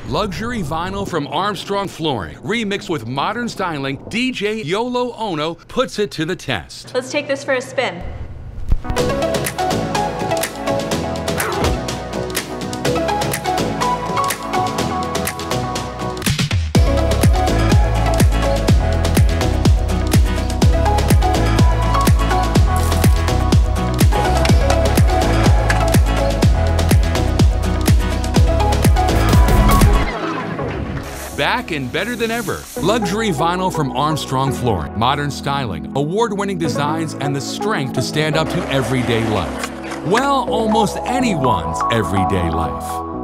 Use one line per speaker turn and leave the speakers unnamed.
Luxury vinyl from Armstrong Flooring, remixed with modern styling, DJ Yolo Ono puts it to the test.
Let's take this for a spin.
Back and better than ever. Luxury vinyl from Armstrong Flooring. Modern styling, award-winning designs, and the strength to stand up to everyday life. Well, almost anyone's everyday life.